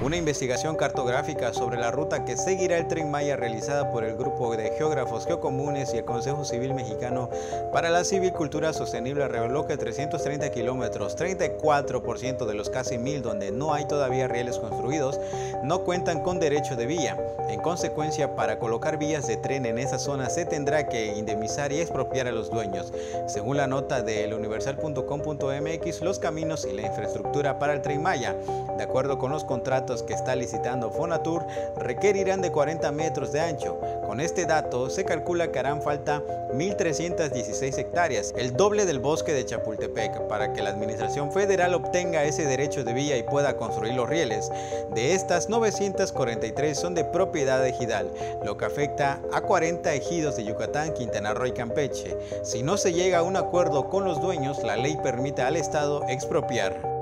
Una investigación cartográfica sobre la ruta que seguirá el Tren Maya realizada por el Grupo de Geógrafos Geocomunes y el Consejo Civil Mexicano para la Civicultura Sostenible reveló que 330 kilómetros, 34% de los casi 1000 donde no hay todavía rieles construidos, no cuentan con derecho de vía. En consecuencia, para colocar vías de tren en esa zona se tendrá que indemnizar y expropiar a los dueños. Según la nota de eluniversal.com.mx, los caminos y la infraestructura para el Tren Maya, de acuerdo con los contratos que está licitando Fonatur, requerirán de 40 metros de ancho. Con este dato se calcula que harán falta 1.316 hectáreas, el doble del bosque de Chapultepec, para que la administración federal obtenga ese derecho de vía y pueda construir los rieles. De estas, 943 son de propiedad ejidal, lo que afecta a 40 ejidos de Yucatán, Quintana Roo y Campeche. Si no se llega a un acuerdo con los dueños, la ley permite al Estado expropiar.